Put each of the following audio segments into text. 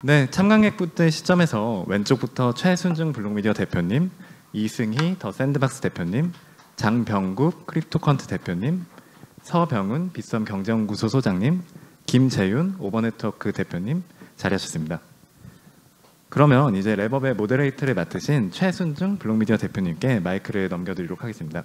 네, 참관객분들 시점에서 왼쪽부터 최순중 블록미디어 대표님, 이승희 더 샌드박스 대표님, 장병국 크립토컨트 대표님, 서병훈 빗썸 경제연구소 소장님, 김재윤 오버네트워크 대표님 자리하셨습니다. 그러면 이제 랩업의 모데레이터를 맡으신 최순중 블록미디어 대표님께 마이크를 넘겨드리도록 하겠습니다.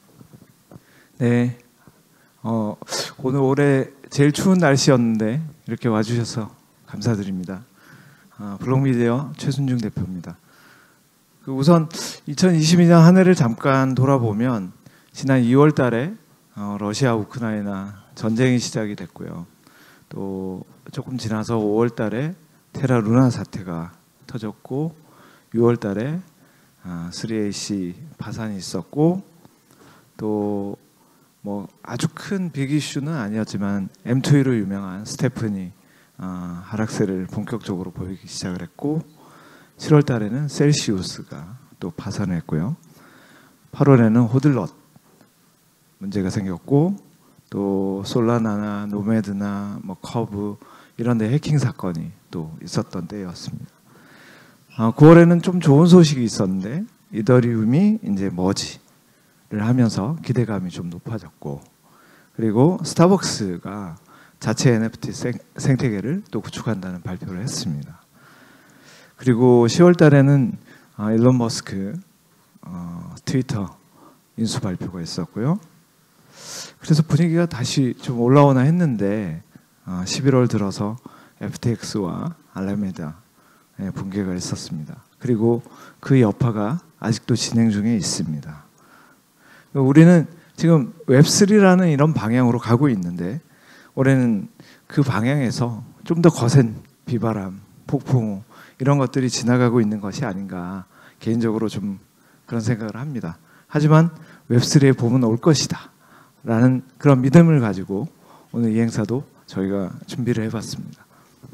네, 오늘 올해 제일 추운 날씨였는데 이렇게 와주셔서 감사드립니다. 블록미디어 최순중 대표입니다. 우선 2022년 한 해를 잠깐 돌아보면 지난 2월 달에 러시아 우크라이나 전쟁이 시작이 됐고요. 또 조금 지나서 5월 달에 테라 루나 사태가 터졌고 6월 달에 3AC 파산이 있었고 또 뭐 아주 큰 빅 이슈는 아니었지만 M2E로 유명한 스테프니 하락세를 본격적으로 보이기 시작을 했고 7월 달에는 셀시우스가 또 파산을 했고요. 8월에는 호들럿 문제가 생겼고 또 솔라나나 노매드나 뭐 커브 이런 데 해킹 사건이 또 있었던 때였습니다. 9월에는 좀 좋은 소식이 있었는데 이더리움이 이제 머지를 하면서 기대감이 좀 높아졌고 그리고 스타벅스가 자체 NFT 생태계를 또 구축한다는 발표를 했습니다. 그리고 10월 달에는 일론 머스크 트위터 인수 발표가 있었고요. 그래서 분위기가 다시 좀 올라오나 했는데 11월 들어서 FTX와 알라메다의 붕괴가 있었습니다. 그리고 그 여파가 아직도 진행 중에 있습니다. 우리는 지금 웹3라는 이런 방향으로 가고 있는데 올해는 그 방향에서 좀 더 거센 비바람, 폭풍 이런 것들이 지나가고 있는 것이 아닌가 개인적으로 좀 그런 생각을 합니다. 하지만 웹3의 봄은 올 것이다 라는 그런 믿음을 가지고 오늘 이 행사도 저희가 준비를 해봤습니다.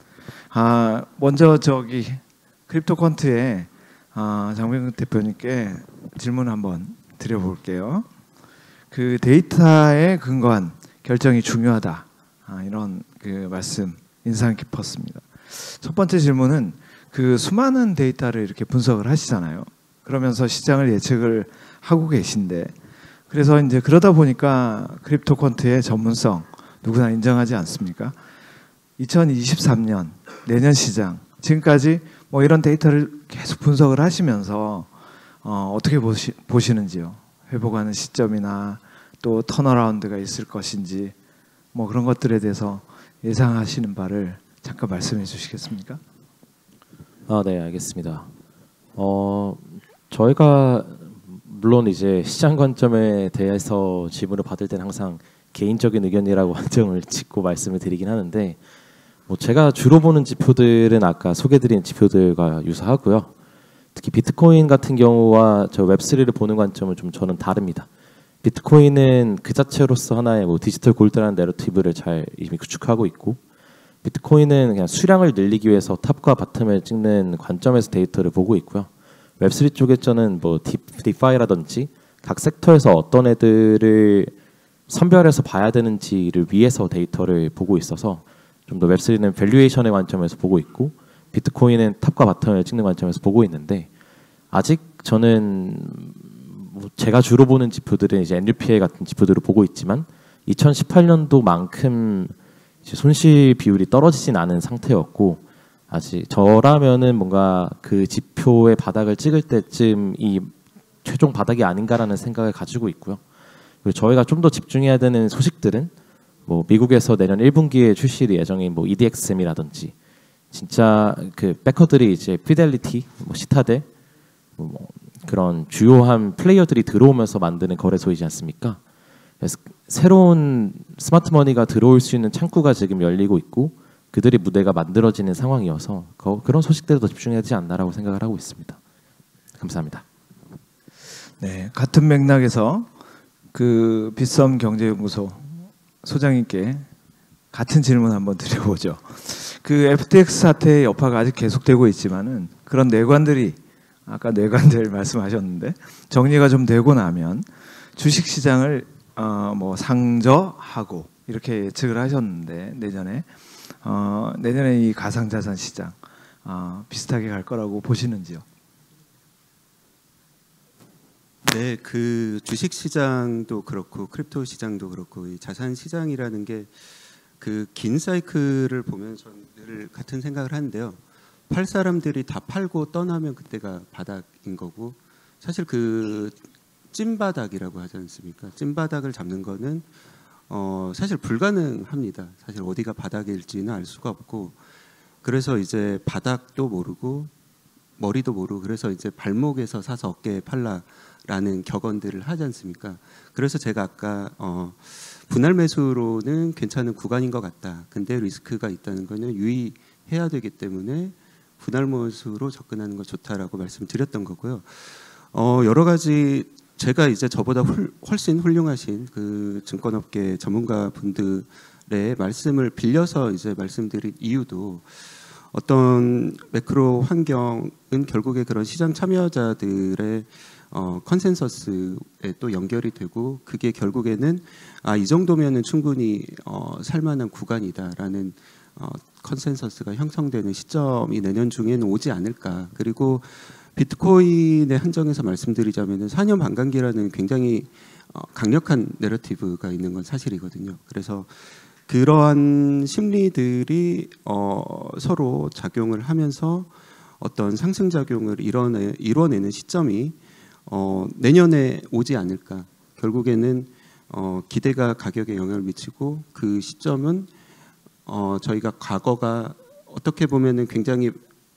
먼저 크립토컨트의 장병국 대표님께 질문 한번 드려볼게요. 그 데이터에 근거한 결정이 중요하다 이런 그 말씀 인상 깊었습니다. 첫 번째 질문은 그 수많은 데이터를 이렇게 분석을 하시잖아요. 그러면서 시장을 예측을 하고 계신데 그래서 이제 그러다 보니까 크립토컨트의 전문성 누구나 인정하지 않습니까? 2023년 내년 시장 지금까지 뭐 이런 데이터를 계속 분석을 하시면서 어떻게 보시는지요? 회복하는 시점이나 또 턴어라운드가 있을 것인지 뭐 그런 것들에 대해서 예상하시는 바를 잠깐 말씀해 주시겠습니까? 네, 알겠습니다. 저희가 물론 이제 시장 관점에 대해서 질문을 받을 때는 항상 개인적인 의견이라고 한정을 짓고 말씀을 드리긴 하는데 뭐 제가 주로 보는 지표들은 아까 소개드린 지표들과 유사하고요. 특히 비트코인 같은 경우와 저 웹3를 보는 관점은 좀 저는 다릅니다. 비트코인은 그 자체로서 하나의 뭐 디지털 골드라는 내러티브를 잘 이미 구축하고 있고 비트코인은 그냥 수량을 늘리기 위해서 탑과 바텀을 찍는 관점에서 데이터를 보고 있고요. 웹3 쪽에서는 뭐 디파이라든지 각 섹터에서 어떤 애들을 선별해서 봐야 되는지를 위해서 데이터를 보고 있어서 좀 더 웹3는 밸류에이션의 관점에서 보고 있고 비트코인은 탑과 바텀을 찍는 관점에서 보고 있는데 아직 저는 뭐 제가 주로 보는 지표들은 이제 NLPA 같은 지표들을 보고 있지만 2018년도만큼 이제 손실 비율이 떨어지진 않은 상태였고 아직 저라면은 뭔가 그 지표의 바닥을 찍을 때쯤이 최종 바닥이 아닌가라는 생각을 가지고 있고요. 그리고 저희가 좀 더 집중해야 되는 소식들은 뭐 미국에서 내년 1분기에 출시 예정인 뭐 EDXM이라든지 진짜 그 백커들이 이제 피델리티, 뭐 시타델 뭐 그런 주요한 플레이어들이 들어오면서 만드는 거래소이지 않습니까? 그래서 새로운 스마트 머니가 들어올 수 있는 창구가 지금 열리고 있고 그들의 무대가 만들어지는 상황이어서 그런 소식들에 더 집중해야 되지 않나라고 생각을 하고 있습니다. 감사합니다. 네, 같은 맥락에서 그 빗썸 경제연구소 소장님께 같은 질문 한번 드려보죠. 그 FTX 사태의 여파가 아직 계속되고 있지만은 그런 내관들이 아까 내관들 말씀하셨는데 정리가 좀 되고 나면 주식 시장을 뭐 상저하고 이렇게 예측을 하셨는데 내년에 이 가상자산 시장 비슷하게 갈 거라고 보시는지요? 네, 그 주식 시장도 그렇고 크립토 시장도 그렇고 이 자산 시장이라는 게 그 긴 사이클을 보면 저는 늘 같은 생각을 하는데요. 팔 사람들이 다 팔고 떠나면 그때가 바닥인 거고, 사실 그 찐바닥이라고 하지 않습니까? 찐바닥을 잡는 거는 사실 불가능합니다. 사실 어디가 바닥일지는 알 수가 없고, 그래서 이제 바닥도 모르고 머리도 모르고, 그래서 이제 발목에서 사서 어깨에 팔라라는 격언들을 하지 않습니까? 그래서 제가 아까 분할 매수로는 괜찮은 구간인 것 같다. 근데 리스크가 있다는 거는 유의해야 되기 때문에 분할 매수로 접근하는 거 좋다라고 말씀드렸던 거고요. 여러 가지 제가 이제 저보다 훨씬 훌륭하신 그 증권업계 전문가 분들의 말씀을 빌려서 이제 말씀드린 이유도, 어떤 매크로 환경은 결국에 그런 시장 참여자들의 컨센서스에 또 연결이 되고, 그게 결국에는 이 정도면은 충분히 살만한 구간이다라는 컨센서스가 형성되는 시점이 내년 중에는 오지 않을까. 그리고 비트코인의 한정에서 말씀드리자면은 4년 반감기라는 굉장히 강력한 내러티브가 있는 건 사실이거든요. 그래서 그러한 심리들이 서로 작용을 하면서 어떤 상승 작용을 이뤄내는 시점이 내년에 오지 않을까. 결국에는 기대가 가격에 영향을 미치고, 그 시점은 저희가 과거가 어떻게 보면은 굉장히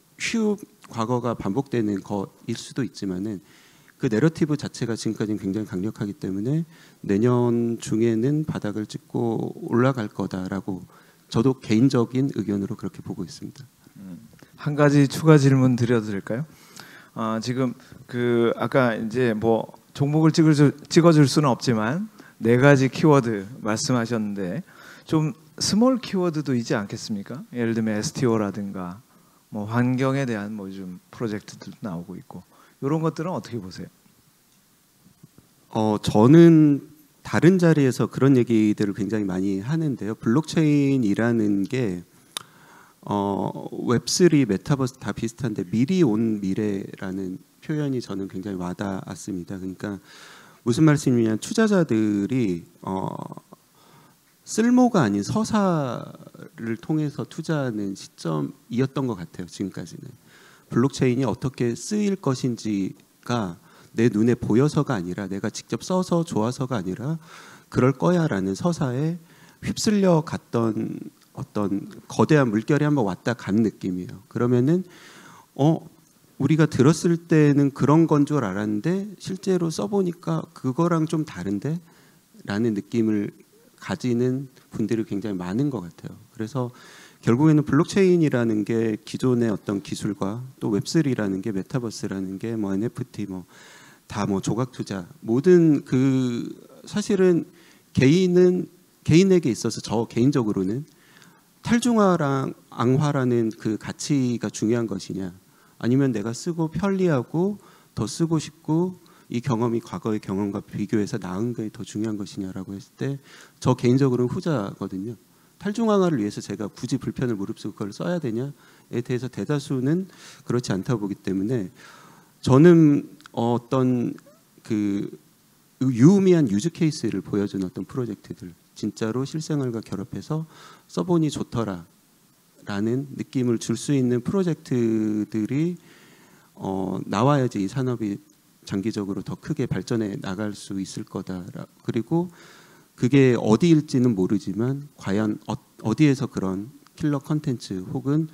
과거가 반복되는 것일 수도 있지만은, 그 내러티브 자체가 지금까지는 굉장히 강력하기 때문에 내년 중에는 바닥을 찍고 올라갈 거다라고 저도 개인적인 의견으로 그렇게 보고 있습니다. 한 가지 추가 질문 드려도 될까요? 지금 그 아까 이제 뭐 종목을 찍어줄 수는 없지만 4가지 키워드 말씀하셨는데, 좀 스몰 키워드도 있지 않겠습니까? 예를 들면 STO라든가 뭐 환경에 대한 뭐 좀 프로젝트들도 나오고 있고, 이런 것들은 어떻게 보세요? 저는 다른 자리에서 그런 얘기들을 굉장히 많이 하는데요. 블록체인이라는 게 웹3, 메타버스 다 비슷한데 미리 온 미래라는 표현이 저는 굉장히 와닿았습니다. 그러니까 무슨 말씀이냐면, 투자자들이 쓸모가 아닌 서사를 통해서 투자하는 시점이었던 것 같아요. 지금까지는 블록체인이 어떻게 쓰일 것인지가 내 눈에 보여서가 아니라, 내가 직접 써서 좋아서가 아니라 그럴 거야라는 서사에 휩쓸려 갔던 어떤 거대한 물결이 한번 왔다 간 느낌이에요. 그러면은 우리가 들었을 때는 그런 건 줄 알았는데 실제로 써보니까 그거랑 좀 다른데 라는 느낌을 가지는 분들이 굉장히 많은 것 같아요. 그래서 결국에는 블록체인이라는 게 기존의 어떤 기술과 또 웹3라는 게, 메타버스라는 게, 뭐 NFT 뭐 다 뭐 조각 투자, 모든 그 사실은 개인에게 있어서 저 개인적으로는 탈중화랑 앙화라는 그 가치가 중요한 것이냐, 아니면 내가 쓰고 편리하고 더 쓰고 싶고 이 경험이 과거의 경험과 비교해서 나은 게 더 중요한 것이냐라고 했을 때 저 개인적으로는 후자거든요. 탈중앙화를 위해서 제가 굳이 불편을 무릅쓰고 그걸 써야 되냐에 대해서 대다수는 그렇지 않다고 보기 때문에, 저는 어떤 그 유의미한 유즈 케이스를 보여주는 어떤 프로젝트들, 진짜로 실생활과 결합해서 써보니 좋더라라는 느낌을 줄 수 있는 프로젝트들이 나와야지 이 산업이 장기적으로 더 크게 발전해 나갈 수 있을 거다. 그리고 그게 어디일지는 모르지만 과연 어디에서 그런 킬러 컨텐츠 혹은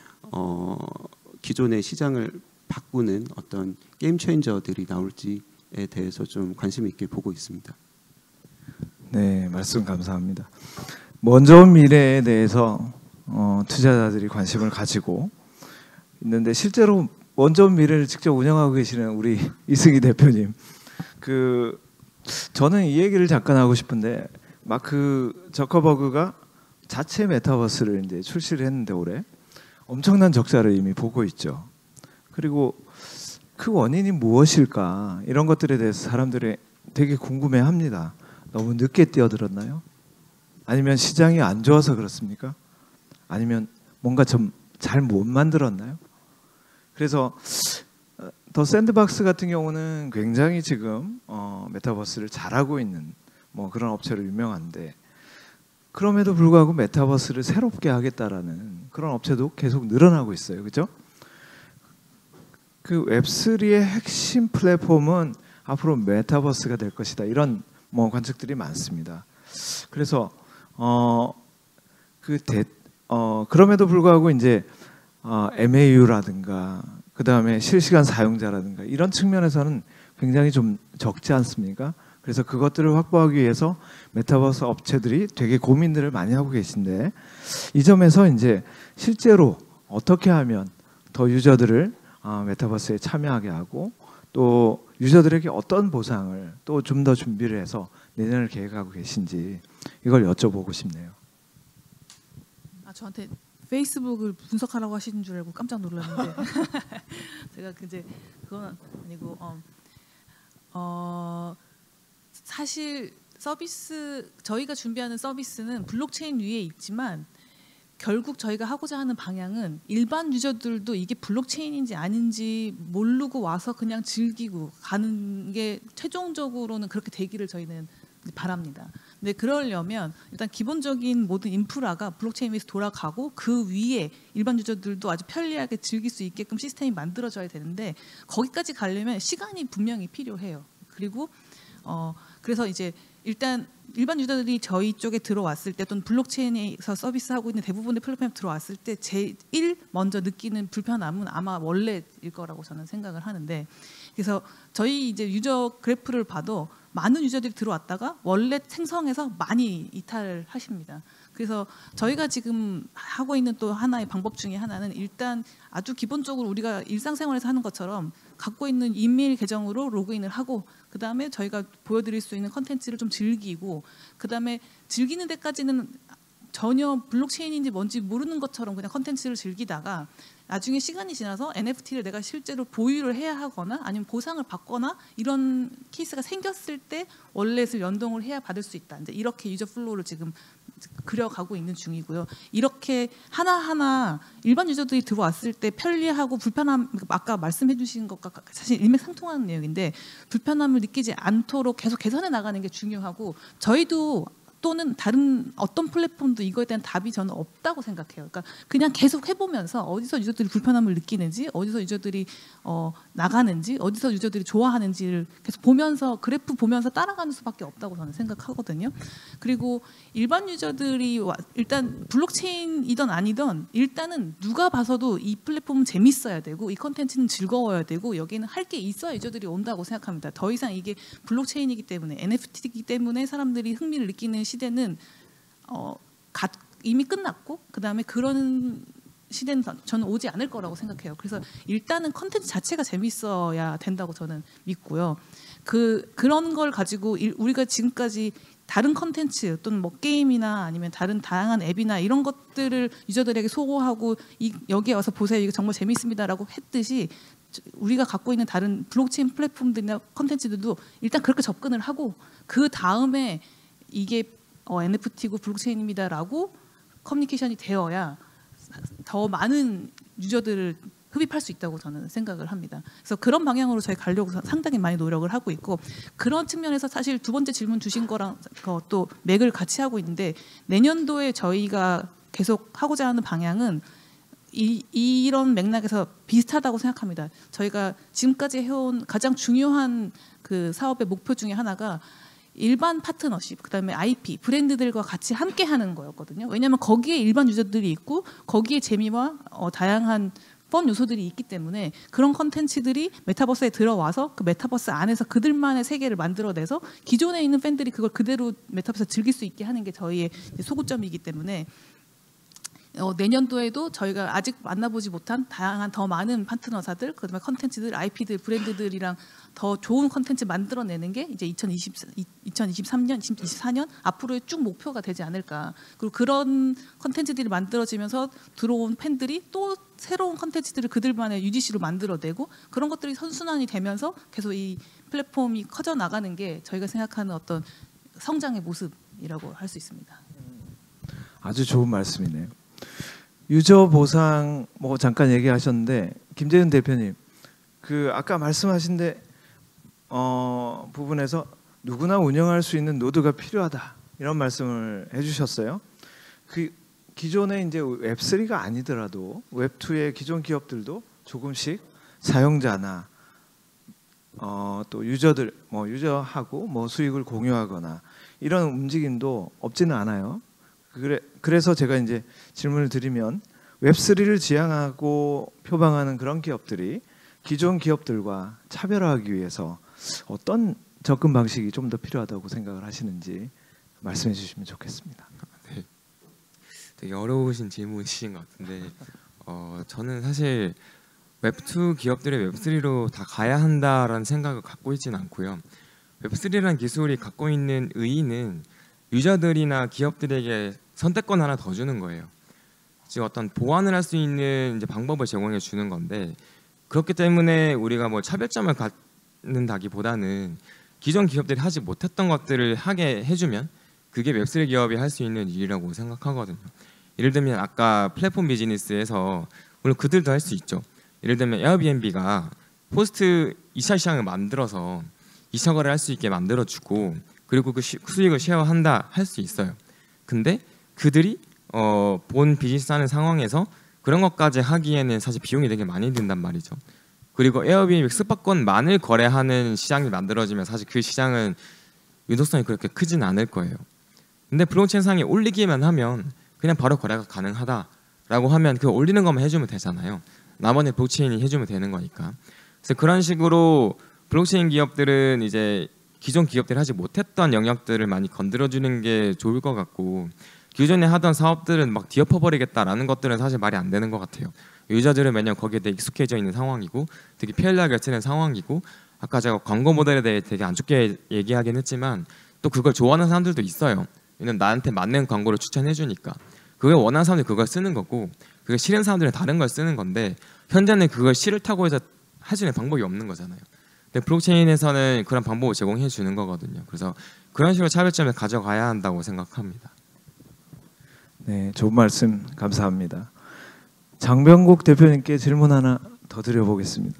기존의 시장을 바꾸는 어떤 게임 체인저들이 나올지에 대해서 좀 관심 있게 보고 있습니다. 네, 말씀 감사합니다. 먼저 온 미래에 대해서 투자자들이 관심을 가지고 있는데, 실제로 먼저 온 미래를 직접 운영하고 계시는 우리 이승희 대표님, 저는 이 얘기를 잠깐 하고 싶은데, 마크 저커버그가 자체 메타버스를 이제 출시를 했는데 올해 엄청난 적자를 이미 보고 있죠. 그리고 그 원인이 무엇일까, 이런 것들에 대해서 사람들이 되게 궁금해합니다. 너무 늦게 뛰어들었나요? 아니면 시장이 안 좋아서 그렇습니까? 아니면 뭔가 좀 잘 못 만들었나요? 그래서 더 샌드박스 같은 경우는 굉장히 지금 메타버스를 잘하고 있는 뭐 그런 업체로 유명한데, 그럼에도 불구하고 메타버스를 새롭게 하겠다라는 그런 업체도 계속 늘어나고 있어요. 그죠? 그 웹3의 핵심 플랫폼은 앞으로 메타버스가 될 것이다. 이런 뭐 관측들이 많습니다. 그래서 그럼에도 불구하고 이제 MAU라든가 그 다음에 실시간 사용자라든가 이런 측면에서는 굉장히 좀 적지 않습니까? 그래서 그것들을 확보하기 위해서 메타버스 업체들이 되게 고민들을 많이 하고 계신데, 이 점에서 이제 실제로 어떻게 하면 더 유저들을 메타버스에 참여하게 하고 또 유저들에게 어떤 보상을 또 좀 더 준비를 해서 내년을 계획하고 계신지 이걸 여쭤보고 싶네요. 저한테 페이스북을 분석하라고 하시는 줄 알고 깜짝 놀랐는데 제가 이제 그건 아니고 사실 서비스, 저희가 준비하는 서비스는 블록체인 위에 있지만 결국 저희가 하고자 하는 방향은 일반 유저들도 이게 블록체인인지 아닌지 모르고 와서 그냥 즐기고 가는 게 최종적으로는 그렇게 되기를 저희는 바랍니다. 근데 그러려면 일단 기본적인 모든 인프라가 블록체인 위에서 돌아가고 그 위에 일반 유저들도 아주 편리하게 즐길 수 있게끔 시스템이 만들어져야 되는데, 거기까지 가려면 시간이 분명히 필요해요. 그리고 그래서 이제 일단 일반 유저들이 저희 쪽에 들어왔을 때 또는 블록체인에서 서비스하고 있는 대부분의 플랫폼에 들어왔을 때 제일 먼저 느끼는 불편함은 아마 원래일 거라고 저는 생각을 하는데, 그래서 저희 이제 유저 그래프를 봐도 많은 유저들이 들어왔다가 원래 생성해서 많이 이탈을 하십니다. 그래서 저희가 지금 하고 있는 또 하나의 방법 중에 하나는 일단 아주 기본적으로 우리가 일상생활에서 하는 것처럼 갖고 있는 이메일 계정으로 로그인을 하고, 그 다음에 저희가 보여드릴 수 있는 컨텐츠를 좀 즐기고, 그 다음에 즐기는 데까지는 전혀 블록체인인지 뭔지 모르는 것처럼 그냥 컨텐츠를 즐기다가 나중에 시간이 지나서 NFT를 내가 실제로 보유를 해야 하거나 아니면 보상을 받거나 이런 케이스가 생겼을 때 월렛을 연동을 해야 받을 수 있다. 이제 이렇게 유저 플로우를 지금 그려가고 있는 중이고요. 이렇게 하나하나 일반 유저들이 들어왔을 때 편리하고 불편함, 아까 말씀해 주신 것과 사실 일맥상통하는 내용인데, 불편함을 느끼지 않도록 계속 개선해 나가는 게 중요하고, 저희도 또는 다른 어떤 플랫폼도 이거에 대한 답이 저는 없다고 생각해요. 그러니까 그냥 계속 해보면서 어디서 유저들이 불편함을 느끼는지, 어디서 유저들이 나가는지, 어디서 유저들이 좋아하는지를 계속 보면서 그래프 보면서 따라가는 수밖에 없다고 저는 생각하거든요. 그리고 일반 유저들이 일단 블록체인이든 아니든 일단은 누가 봐서도 이 플랫폼은 재밌어야 되고 이 컨텐츠는 즐거워야 되고 여기는 할 게 있어야 유저들이 온다고 생각합니다. 더 이상 이게 블록체인이기 때문에, NFT이기 때문에 사람들이 흥미를 느끼는 시대는 이미 끝났고, 그 다음에 그런 시대는 저는 오지 않을 거라고 생각해요. 그래서 일단은 컨텐츠 자체가 재밌어야 된다고 저는 믿고요. 그런 걸 가지고 우리가 지금까지 다른 컨텐츠 또는 뭐 게임이나 아니면 다른 다양한 앱이나 이런 것들을 유저들에게 소고하고 여기에 와서 보세요, 이거 정말 재밌습니다라고 했듯이 우리가 갖고 있는 다른 블록체인 플랫폼들이나 컨텐츠들도 일단 그렇게 접근을 하고, 그 다음에 이게 NFT고 블록체인입니다라고 커뮤니케이션이 되어야 더 많은 유저들을 흡입할 수 있다고 저는 생각을 합니다. 그래서 그런 방향으로 저희 가려고 상당히 많이 노력을 하고 있고, 그런 측면에서 사실 두 번째 질문 주신 거랑 또 맥을 같이 하고 있는데, 내년도에 저희가 계속 하고자 하는 방향은 이런 맥락에서 비슷하다고 생각합니다. 저희가 지금까지 해온 가장 중요한 그 사업의 목표 중에 하나가 일반 파트너십, 그다음에 IP, 브랜드들과 같이 함께하는 거였거든요. 왜냐하면 거기에 일반 유저들이 있고 거기에 재미와 다양한 펀 요소들이 있기 때문에 그런 컨텐츠들이 메타버스에 들어와서 그 메타버스 안에서 그들만의 세계를 만들어내서 기존에 있는 팬들이 그걸 그대로 메타버스에서 즐길 수 있게 하는 게 저희의 소구점이기 때문에 내년도에도 저희가 아직 만나보지 못한 다양한 더 많은 파트너사들, 그다음에 컨텐츠들, IP들, 브랜드들이랑 더 좋은 컨텐츠 만들어내는 게 이제 2023년, 2024년 앞으로의 쭉 목표가 되지 않을까. 그리고 그런 컨텐츠들이 만들어지면서 들어온 팬들이 또 새로운 컨텐츠들을 그들만의 UGC로 만들어내고, 그런 것들이 선순환이 되면서 계속 이 플랫폼이 커져 나가는 게 저희가 생각하는 어떤 성장의 모습이라고 할 수 있습니다. 아주 좋은 말씀이네요. 유저 보상 뭐 잠깐 얘기하셨는데 김재윤 대표님 그 아까 말씀하신데 부분에서 누구나 운영할 수 있는 노드가 필요하다 이런 말씀을 해주셨어요. 그 기존에 이제 웹3가 아니더라도 웹2의 기존 기업들도 조금씩 사용자나 또 유저들 뭐 유저하고 뭐 수익을 공유하거나 이런 움직임도 없지는 않아요. 그래서 제가 이제 질문을 드리면 웹3를 지향하고 표방하는 그런 기업들이 기존 기업들과 차별화하기 위해서 어떤 접근 방식이 좀 더 필요하다고 생각을 하시는지 말씀해 주시면 좋겠습니다. 네. 되게 어려우신 질문이신 것 같은데 저는 사실 웹2 기업들이 웹3로 다 가야 한다라는 생각을 갖고 있지는 않고요. 웹3라는 기술이 갖고 있는 의의는 유저들이나 기업들에게 선택권 하나 더 주는 거예요. 즉 어떤 보완을 할 수 있는 이제 방법을 제공해 주는 건데 그렇기 때문에 우리가 뭐 차별점을 갖는다기보다는 기존 기업들이 하지 못했던 것들을 하게 해주면 그게 웹3 기업이 할 수 있는 일이라고 생각하거든요. 예를 들면 아까 플랫폼 비즈니스에서 물론 그들도 할 수 있죠. 예를 들면 에어비앤비가 포스트 2차 시장을 만들어서 2차 거래를 할 수 있게 만들어주고 그리고 그 수익을 쉐어한다 할 수 있어요. 근데 그들이 본 비즈니스 하는 상황에서 그런 것까지 하기에는 사실 비용이 되게 많이 든단 말이죠. 그리고 에어비앤비 스파권만을 거래하는 시장이 만들어지면 사실 그 시장은 유동성이 그렇게 크진 않을 거예요. 근데 블록체인상에 올리기만 하면 그냥 바로 거래가 가능하다라고 하면 그 올리는 것만 해주면 되잖아요. 나머지 블록체인이 해주면 되는 거니까. 그래서 그런 식으로 블록체인 기업들은 이제 기존 기업들이 하지 못했던 영역들을 많이 건드려주는 게 좋을 것 같고 기존에 하던 사업들은 막 뒤엎어버리겠다라는 것들은 사실 말이 안 되는 것 같아요. 유저들은 매년 거기에 되게 익숙해져 있는 상황이고 되게 편리하게 쓰는 상황이고 아까 제가 광고 모델에 대해 되게 안 좋게 얘기하긴 했지만 또 그걸 좋아하는 사람들도 있어요. 왜냐면 나한테 맞는 광고를 추천해 주니까 그걸 원하는 사람들이 그걸 쓰는 거고 그게 싫은 사람들은 다른 걸 쓰는 건데 현재는 그걸 싫다고 해서 할 수 있는 방법이 없는 거잖아요. 근데 블록체인에서는 그런 방법을 제공해 주는 거거든요. 그래서 그런 식으로 차별점을 가져가야 한다고 생각합니다. 네, 좋은 말씀 감사합니다. 장병국 대표님께 질문 하나 더 드려보겠습니다.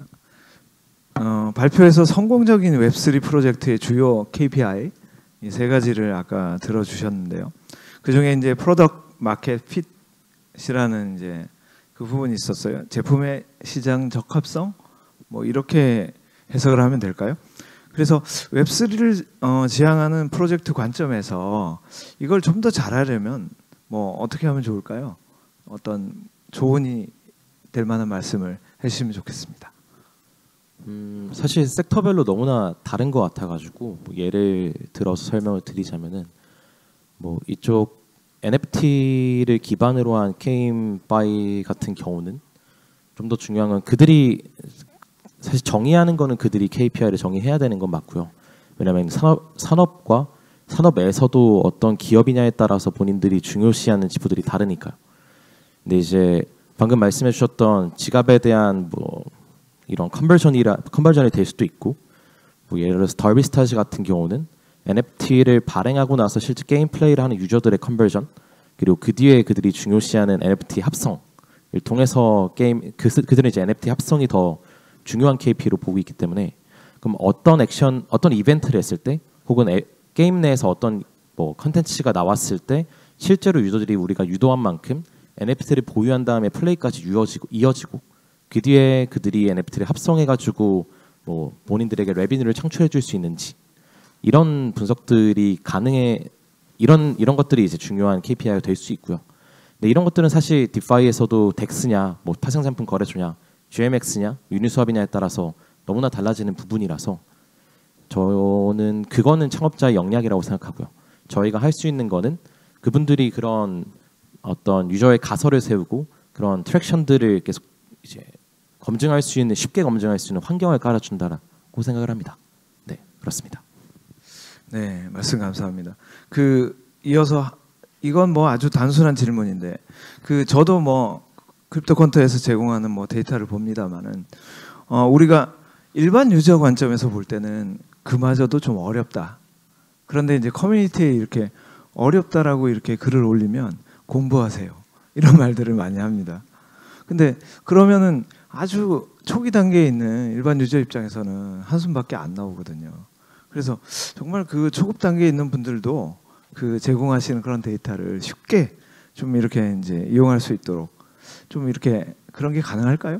발표에서 성공적인 웹3 프로젝트의 주요 KPI 이 세 가지를 아까 들어주셨는데요. 그 중에 이제 프로덕트 마켓 핏이라는 이제 그 부분이 있었어요. 제품의 시장 적합성 뭐 이렇게 해석을 하면 될까요? 그래서 웹3를 지향하는 프로젝트 관점에서 이걸 좀 더 잘하려면 뭐 어떻게 하면 좋을까요? 어떤 조언이 될 만한 말씀을 해주시면 좋겠습니다. 사실 섹터별로 너무나 다른 것 같아가지고 뭐 예를 들어서 설명을 드리자면은 뭐 이쪽 NFT를 기반으로 한 게임바이 같은 경우는 좀 더 중요한 건 그들이 사실 정의하는 거는 그들이 KPI를 정의해야 되는 건 맞고요. 왜냐하면 산업과 산업에서도 어떤 기업이냐에 따라서 본인들이 중요시하는 지표들이 다르니까요. 근데 이제 방금 말씀해 주셨던 지갑에 대한 뭐 이런 컨버전이 될 수도 있고 뭐 예를 들어서 더비스타즈 같은 경우는 NFT를 발행하고 나서 실제 게임 플레이를 하는 유저들의 컨버전 그리고 그 뒤에 그들이 중요시하는 NFT 합성을 통해서 그들은 이제 NFT 합성이 더 중요한 KPI로 보고 있기 때문에 그럼 어떤 이벤트를 했을 때 혹은 게임 내에서 어떤 뭐 컨텐츠가 나왔을 때 실제로 유저들이 우리가 유도한 만큼 NFT를 보유한 다음에 플레이까지 이어지고 그 뒤에 그들이 NFT를 합성해가지고 뭐 본인들에게 레비뉴를 창출해줄 수 있는지 이런 분석들이 이런 것들이 이제 중요한 KPI가 될 수 있고요. 근데 이런 것들은 사실 디파이에서도 덱스냐, 뭐 파생상품 거래소냐, GMX냐, 유니스왑이냐에 따라서 너무나 달라지는 부분이라서 저는 그거는 창업자의 역량이라고 생각하고요. 저희가 할 수 있는 거는 그분들이 그런 어떤 유저의 가설을 세우고 그런 트랙션들을 계속 이제 쉽게 검증할 수 있는 환경을 깔아준다라고 생각을 합니다. 네, 그렇습니다. 네, 말씀 감사합니다. 이어서 이건 뭐 아주 단순한 질문인데 저도 뭐 크립토컨트에서 제공하는 뭐 데이터를 봅니다만은 우리가 일반 유저 관점에서 볼 때는 그마저도 좀 어렵다. 그런데 이제 커뮤니티에 이렇게 어렵다라고 이렇게 글을 올리면 공부하세요. 이런 말들을 많이 합니다. 근데 그러면은 아주 초기 단계에 있는 일반 유저 입장에서는 한숨밖에 안 나오거든요. 그래서 정말 그 초급 단계에 있는 분들도 그 제공하시는 그런 데이터를 쉽게 좀 이렇게 이제 이용할 수 있도록 좀 이렇게 그런 게 가능할까요?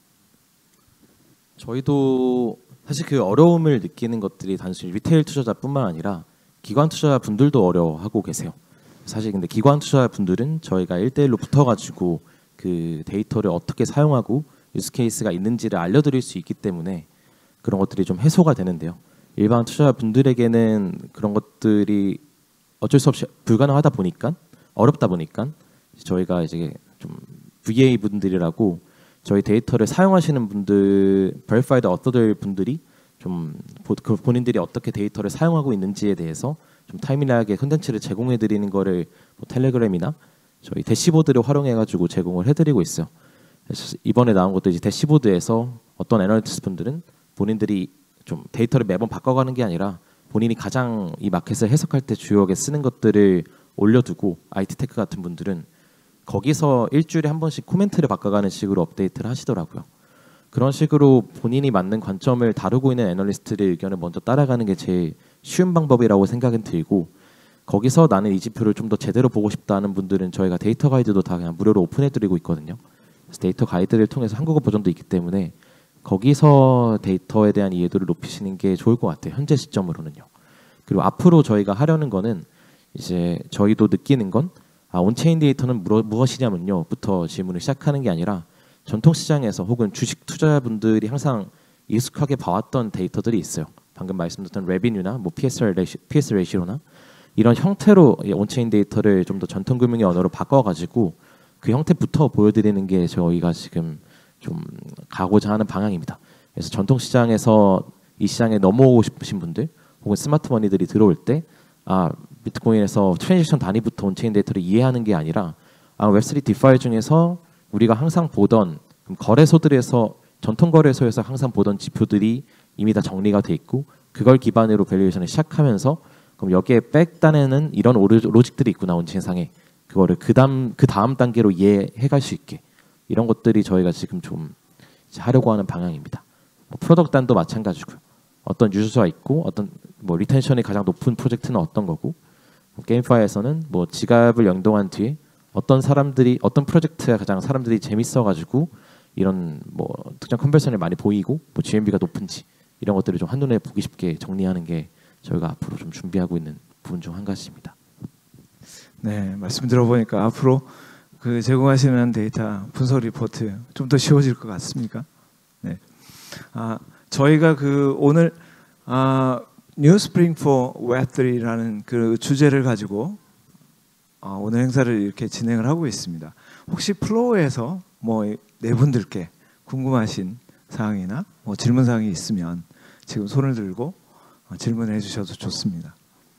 저희도 사실 그 어려움을 느끼는 것들이 단순히 리테일 투자자뿐만 아니라 기관 투자자분들도 어려워하고 계세요. 사실 근데 기관 투자자분들은 저희가 1대1로 붙어가지고 그 데이터를 어떻게 사용하고 유스 케이스가 있는지를 알려드릴 수 있기 때문에 그런 것들이 좀 해소가 되는데요. 일반 투자자분들에게는 그런 것들이 어쩔 수 없이 불가능하다 보니까 어렵다 보니까 저희가 이제 좀 VA 분들이라고 저희 데이터를 사용하시는 분들, verified author 분들이 좀 본인들이 어떻게 데이터를 사용하고 있는지에 대해서 좀 타이밍하게 콘텐츠를 제공해 드리는 거를 뭐 텔레그램이나 저희 대시보드를 활용해 가지고 제공을 해드리고 있어요. 그래서 이번에 나온 것도 이제 대시보드에서 어떤 애널리스트 분들은 본인들이 좀 데이터를 매번 바꿔가는 게 아니라 본인이 가장 이 마켓을 해석할 때 주요하게 쓰는 것들을 올려두고 IT 테크 같은 분들은 거기서 일주일에 한 번씩 코멘트를 바꿔가는 식으로 업데이트를 하시더라고요. 그런 식으로 본인이 맞는 관점을 다루고 있는 애널리스트의 의견을 먼저 따라가는 게 제일 쉬운 방법이라고 생각은 들고 거기서 나는 이 지표를 좀 더 제대로 보고 싶다는 분들은 저희가 데이터 가이드도 다 그냥 무료로 오픈해드리고 있거든요. 그래서 데이터 가이드를 통해서 한국어 버전도 있기 때문에 거기서 데이터에 대한 이해도를 높이시는 게 좋을 것 같아요. 현재 시점으로는요. 그리고 앞으로 저희가 하려는 거는 이제 저희도 느끼는 건 온체인 데이터는 무엇이냐면요.부터 질문을 시작하는 게 아니라 전통 시장에서 혹은 주식 투자자분들이 항상 익숙하게 봐왔던 데이터들이 있어요. 방금 말씀드렸던 레비뉴나 뭐 PS 레이시오나 이런 형태로 온체인 데이터를 좀 더 전통 금융의 언어로 바꿔가지고 그 형태부터 보여드리는 게 저희가 지금 좀 가고자 하는 방향입니다. 그래서 전통 시장에서 이 시장에 넘어오고 싶으신 분들 혹은 스마트 머니들이 들어올 때 비트코인에서 트랜지션 단위부터 온체인 데이터를 이해하는 게 아니라 웹3 디파이 중에서 우리가 항상 보던 거래소들에서 전통 거래소에서 항상 보던 지표들이 이미 다 정리가 돼 있고 그걸 기반으로 밸류에이션을 시작하면서 그럼 여기에 백단에는 이런 로직들이 있구나 온체인상에 그거를 그 다음 단계로 이해해갈 수 있게 이런 것들이 저희가 지금 좀 하려고 하는 방향입니다. 프로덕트단도 마찬가지고요. 어떤 유저가 있고 어떤 뭐 리텐션이 가장 높은 프로젝트는 어떤 거고 게임파이에서는 뭐 지갑을 연동한 뒤에 어떤 프로젝트가 가장 사람들이 재밌어가지고 이런 뭐 특정 컨버션이 많이 보이고 뭐 GMV가 높은지 이런 것들을 좀 한눈에 보기 쉽게 정리하는 게 저희가 앞으로 좀 준비하고 있는 부분 중 한 가지입니다. 네, 말씀 들어보니까 앞으로 그 제공하시는 데이터 분석 리포트 좀 더 쉬워질 것 같습니까? 네. 저희가 그 오늘 New Spring for Web3라는 그 주제를 가지고 오늘 행사를 이렇게 진행을 하고 있습니다. 혹시 플로어에서 뭐 네 분들께 궁금하신 사항이나 뭐 질문 사항이 있으면 지금 손을 들고 질문을 해주셔도 좋습니다.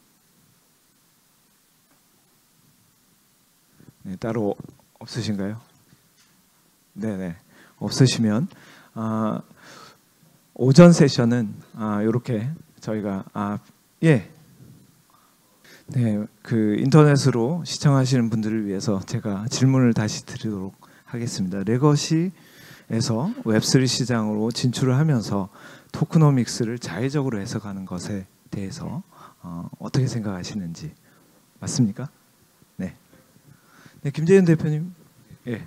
네, 따로 없으신가요? 네네. 없으시면 오전 세션은 이렇게 저희가 네, 그 인터넷으로 시청하시는 분들을 위해서 제가 질문을 다시 드리도록 하겠습니다. 레거시에서 웹3 시장으로 진출을 하면서 토크노믹스를 자의적으로 해석하는 것에 대해서 어떻게 생각하시는지 맞습니까? 네. 네, 김재현 대표님. 예.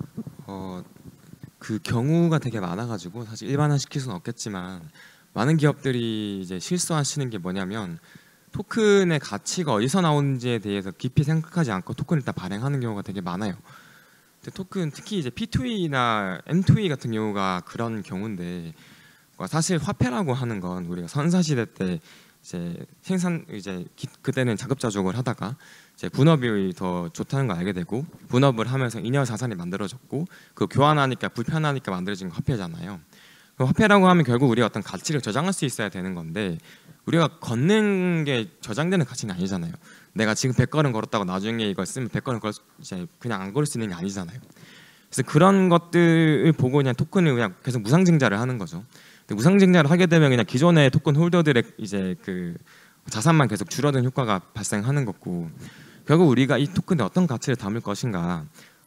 그 경우가 되게 많아가지고 사실 일반화시킬 수는 없겠지만 많은 기업들이 이제 실수하시는 게 뭐냐면 토큰의 가치가 어디서 나오는지에 대해서 깊이 생각하지 않고 토큰을 일단 발행하는 경우가 되게 많아요. 근데 토큰 특히 이제 P2E나 M2E 같은 경우가 그런 경우인데 사실 화폐라고 하는 건 우리가 선사시대 때 이제 그때는 자급자족을 하다가 이제 분업이 더 좋다는 걸 알게 되고 분업을 하면서 잉여 자산이 만들어졌고 그 교환하니까 불편하니까 만들어진 화폐잖아요. 화폐라고 하면 결국 우리가 어떤 가치를 저장할 수 있어야 되는 건데 우리가 걷는 게 저장되는 가치는 아니잖아요. 내가 지금 100걸음 걸었다고 나중에 이걸 쓰면 100걸음 이제 그냥 안 걸을 수 있는 게 아니잖아요. 그래서 그런 것들을 보고 그냥 토큰을 그냥 계속 무상증자를 하는 거죠. 근데 무상증자를 하게 되면 그냥 기존의 토큰 홀더들의 이제 그 자산만 계속 줄어든 효과가 발생하는 거고 결국 우리가 이 토큰에 어떤 가치를 담을 것인가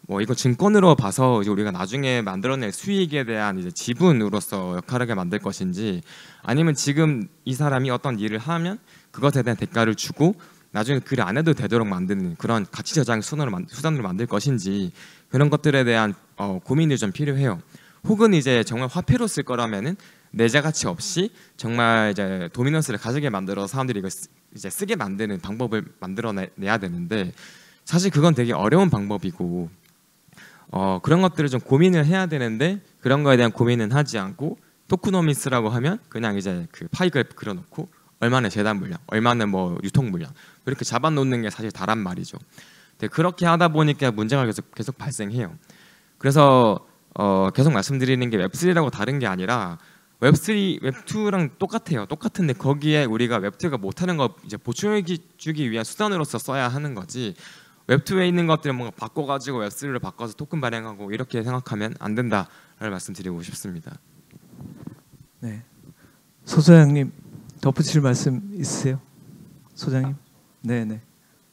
뭐 이거 증권으로 봐서 이제 우리가 나중에 만들어낼 수익에 대한 이제 지분으로서 역할하게 만들 것인지, 아니면 지금 이 사람이 어떤 일을 하면 그것에 대한 대가를 주고 나중에 그 안 해도 되도록 만드는 그런 가치 저장 수단으로 만들 것인지, 그런 것들에 대한 고민이 좀 필요해요. 혹은 이제 정말 화폐로 쓸 거라면은 내재 가치 없이 정말 이제 도미넌스를 가지게 만들어 사람들이 이걸 이제 쓰게 만드는 방법을 만들어내야 되는데, 사실 그건 되게 어려운 방법이고 그런 것들을 좀 고민을 해야 되는데, 그런 거에 대한 고민은 하지 않고 토크노미스라고 하면 그냥 이제 그 파이 그래프 그려놓고 얼마는 재단 물량, 얼마는 뭐 유통 물량 이렇게 잡아놓는 게 사실 다란 말이죠. 근데 그렇게 하다 보니까 문제가 계속 발생해요. 그래서 계속 말씀드리는 게 웹3라고 다른 게 아니라 웹3, 웹2랑 똑같아요. 똑같은데 거기에 우리가 웹2가 못하는 거 이제 보충해 주기 위한 수단으로서 써야 하는 거지, 웹2에 있는 것들을 뭔가 바꿔가지고 웹3로 바꿔서 토큰 발행하고 이렇게 생각하면 안 된다를 말씀드리고 싶습니다. 네, 소장님 덧붙일 말씀 있으세요? 소장님? 네네.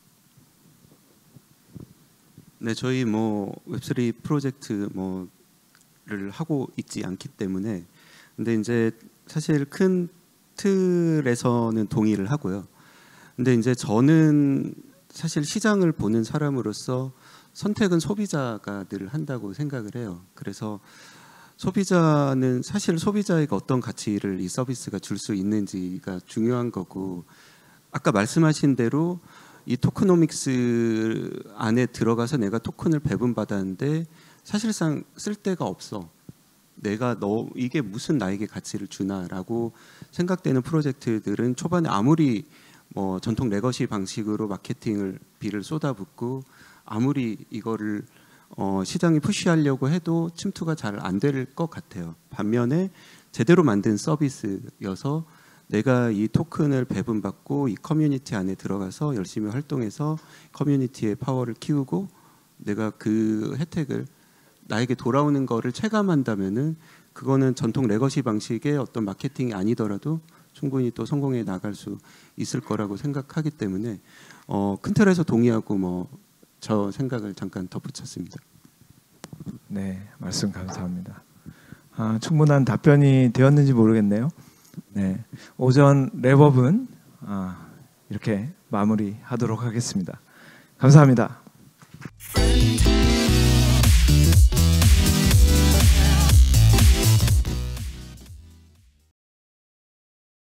네, 저희 뭐 웹3 프로젝트 뭐를 하고 있지 않기 때문에, 근데 이제 사실 큰 틀에서는 동의를 하고요. 근데 이제 저는 사실 시장을 보는 사람으로서 선택은 소비자가 늘 한다고 생각을 해요. 그래서 소비자는 사실 소비자에게 어떤 가치를 이 서비스가 줄 수 있는지가 중요한 거고, 아까 말씀하신 대로 이 토크노믹스 안에 들어가서 내가 토큰을 배분받았는데 사실상 쓸 데가 없어. 내가 이게 무슨 나에게 가치를 주나라고 생각되는 프로젝트들은 초반에 아무리 뭐 전통 레거시 방식으로 마케팅을 비를 쏟아붓고 아무리 이거를 시장이 푸시하려고 해도 침투가 잘 안 될 것 같아요. 반면에 제대로 만든 서비스여서 내가 이 토큰을 배분받고 이 커뮤니티 안에 들어가서 열심히 활동해서 커뮤니티의 파워를 키우고 내가 그 혜택을 나에게 돌아오는 거를 체감한다면은 그거는 전통 레거시 방식의 어떤 마케팅이 아니더라도 충분히 또 성공해 나갈 수 있을 거라고 생각하기 때문에 큰 틀에서 동의하고 뭐 저 생각을 잠깐 덧붙였습니다. 네, 말씀 감사합니다. 충분한 답변이 되었는지 모르겠네요. 네, 오전 랩업은 이렇게 마무리하도록 하겠습니다. 감사합니다.